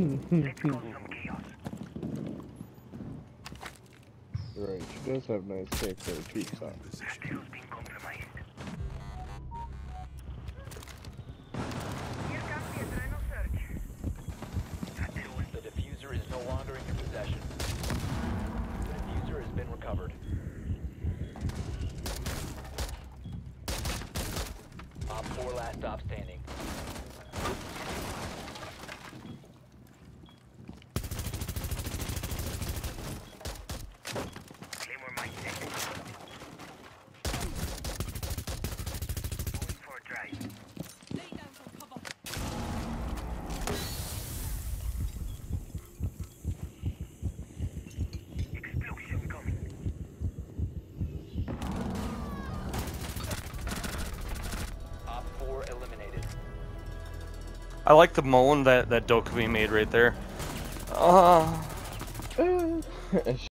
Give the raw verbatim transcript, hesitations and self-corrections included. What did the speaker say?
Right, she does have nice hair for her cheeks on. The diffuser is no longer in your possession. The diffuser has been recovered. Op four last stop standing. Claymore mine set. Going for a drive. Lay down for cover. Explosion coming. Op four eliminated. I like the moan that that Dokkaebi made right there. Oh.